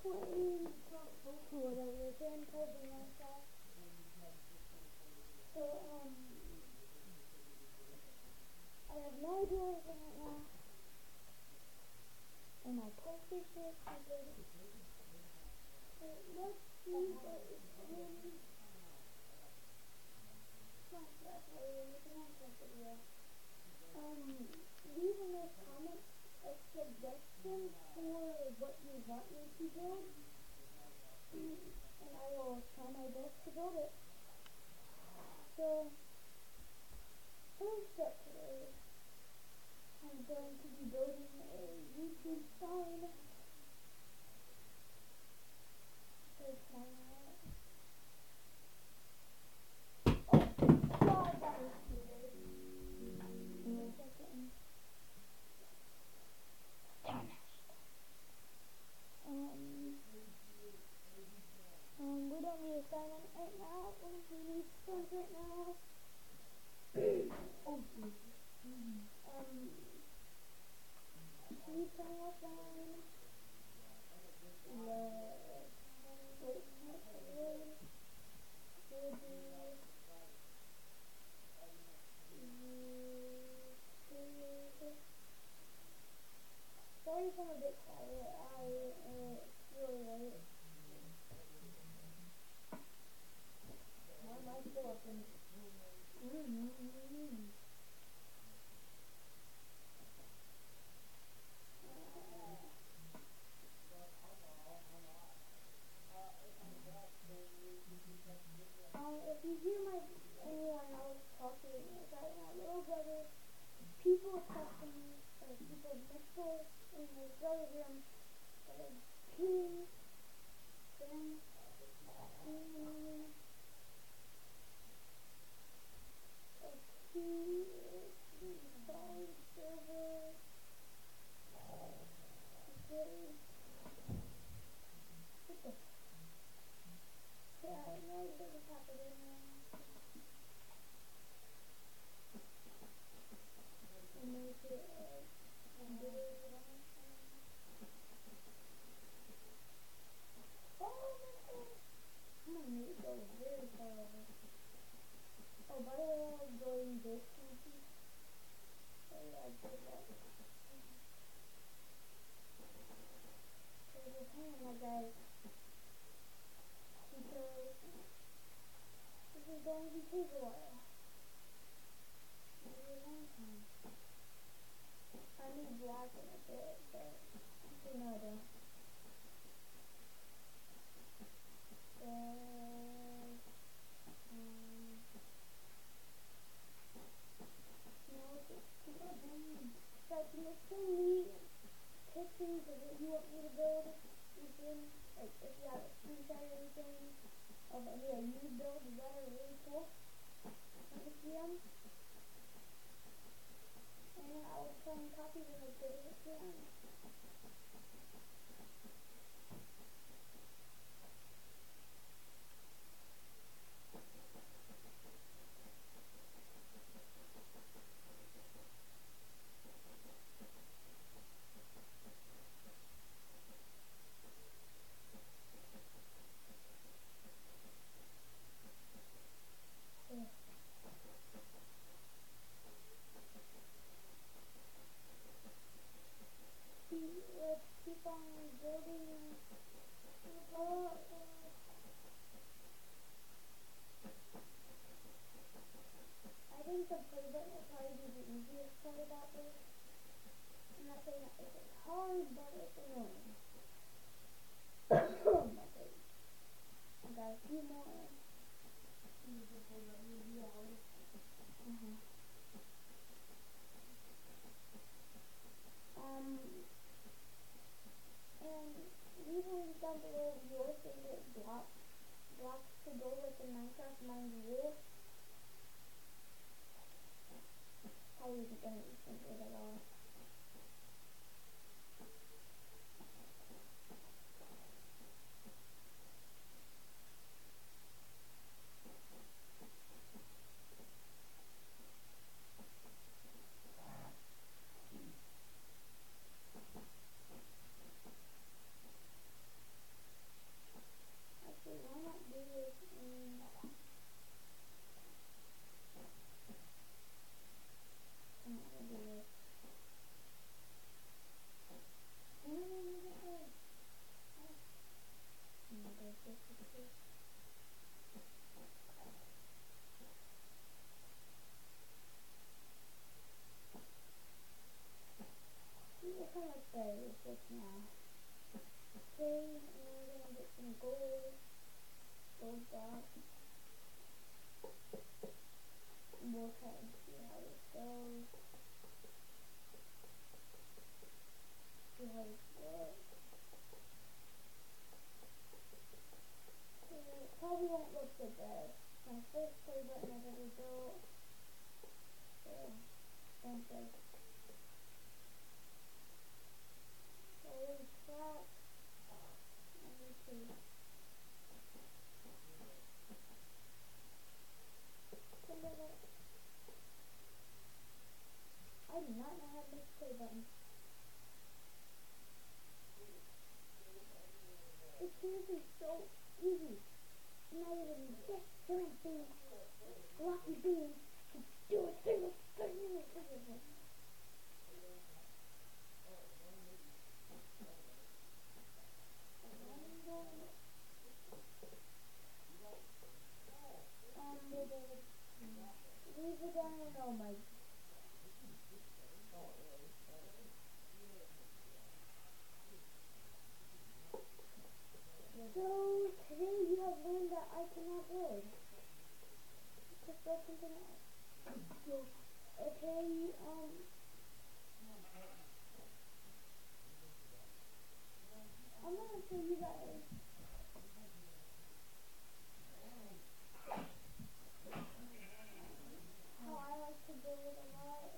playing whatever, sandcars and Minecraft. So, I have no idea what I'm doing right now. And my PlayStation is stupid. Let's see what is in Minecraft. I will make a Minecraft video. Leave in the comments a suggestion for what you want me to build. And I will try my best to build it. So, first up today, I'm going to be building a YouTube sign. There's my oh god, that was stupid. Wait a second. We don't need a sign on it right now. We need stones right now. Oh, Jesus. Please turn off sign. Wait, not the word. Sorry if I'm a bit quiet. It's really late. Why am I still up in this room? If you hear anyone else talking, it's like my little brother. People talking, or people next door in his brother's room, peeing, then peeing, server, okay, what the, okay, I have no idea what's happening now. And make it, oh my god, I'm gonna need to go very far over. Oh, by the way, I was going this country. So yeah, I did that. There's a pain in my guys. Because this is going to take a while. Maybe a long time. I need black in a bit, but actually no I don't. Guys, can you send me pictures of what you want me to build? Anything? Like, if you have a screenshot or anything of any of you builds that are really cool. Let me see them. And I will try and copy them as good as I can. Let's keep on building. I think the play button will probably be the easiest part about this. I'm not saying that it's hard, but it's annoying. Oh my goodness. I got a few more. And leave a link down below of your favorite blocks to build like in Minecraft. Mine's wool. Probably isn't gonna be simple at all. switch now. Okay, and then we're gonna get some gold dots. We'll try and see how this goes. See how this looks. It probably won't look the best. My first play button I've ever built. So, don't judge. Holy crap. Let me see. I do not know how to make a play button. It's seriously so easy. Not even this human being, lucky being, can do a single thing in this video. Leave it down and oh my. So today you have learned that I cannot build. Just build something else. Okay, I'm gonna show you guys how I like to build a lot.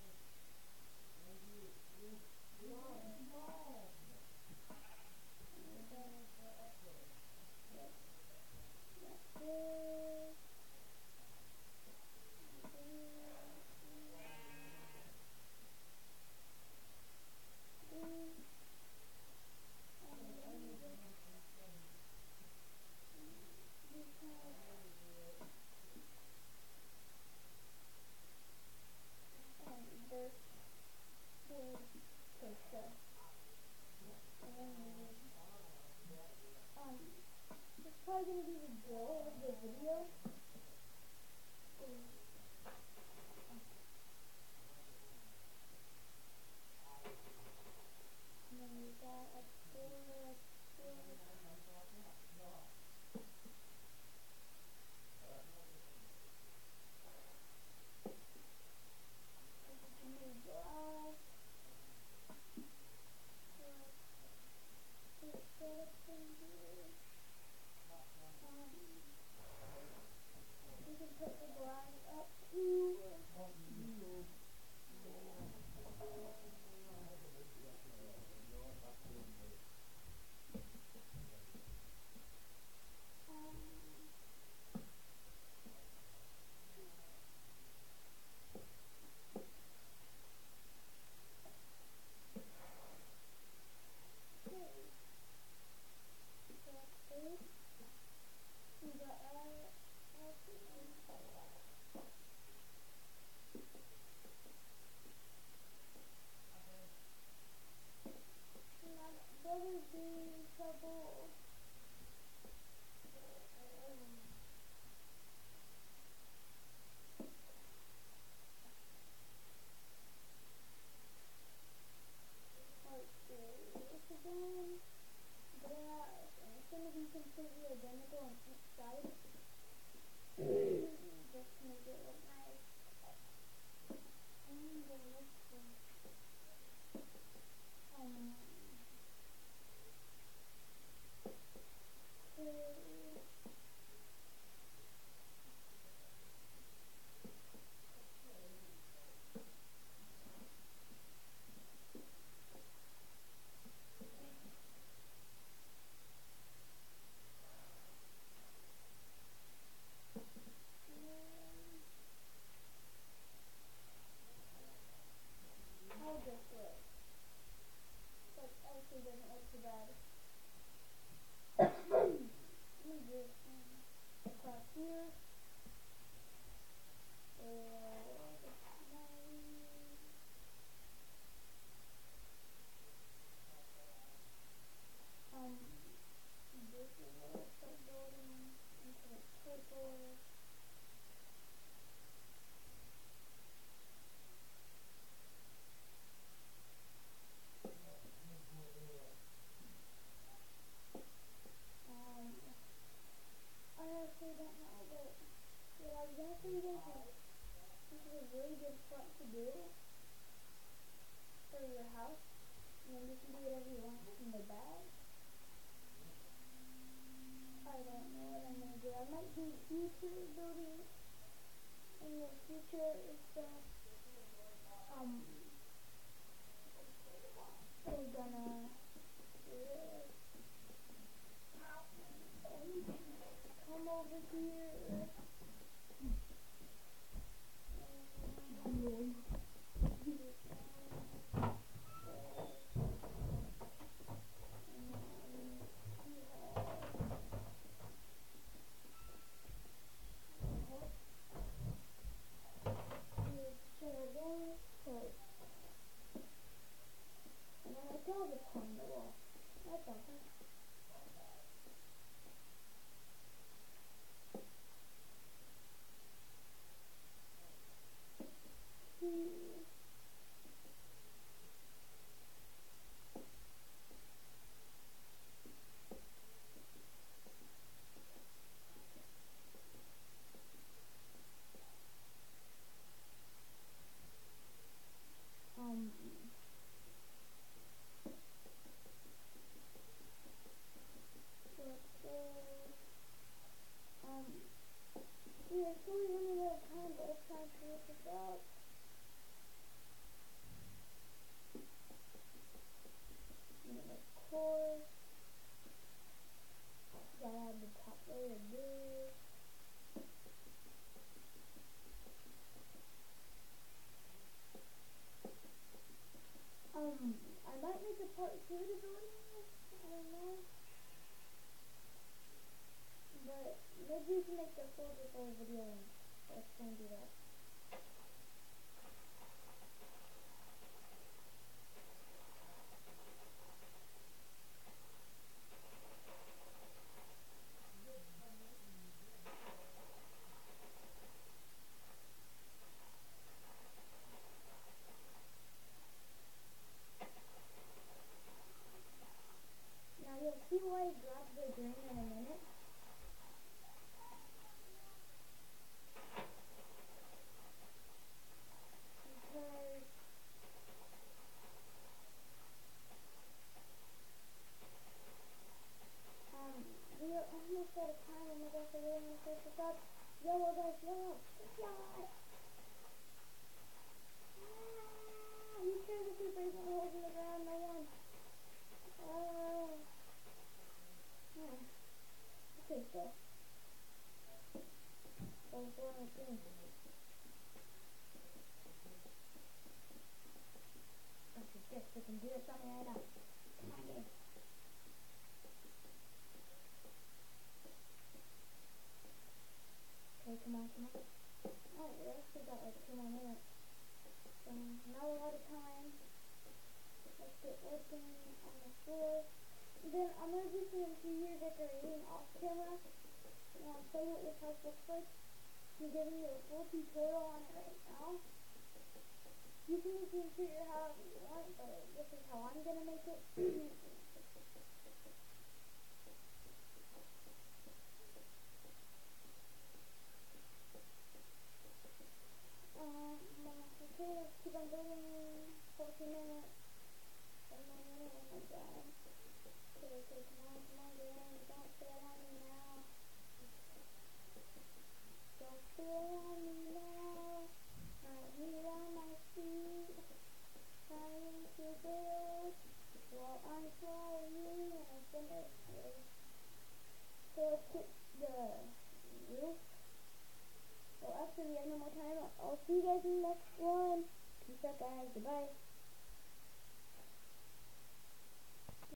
It's probably gonna be the goal of the video. And then we got a four. You can put the glass up too. Brothers being in trouble. This again. But it's gonna be completely identical on each side. Just to make it look nice. And the next one. How this looks. But actually doesn't look too bad. Let me just across here. This is where I start building into the purple. building in the future is um we're gonna do this. Come over here. And then I draw this on the wall. That's awesome. Yeah, so we running out of time, but let's try to finish this up. And then of course, gotta have the top layer of this. I might make a part 2 to building this, I don't know. But maybe we can make the full video and let's try and do that. Now you'll see why I grabbed the green in a minute. Because we are almost out of time. Oh my gosh, I really want to finish this up. Yellow guys, yellow. Yellow. You sure the creeper isn't holding the ground? No one. Okay, so. That was one of the things. Bunch of dicks that can do this on me right now. Come on, game. Okay, come on. Alright, we actually got like 2 more minutes. So, not a lot of time. Let's get working on the floor. Then I'm going to do some interior decorating off camera. And I'll show you what this house looks like. I'm giving you a full tutorial on it right now. You can make the interior however you want, but this is how I'm going to make it.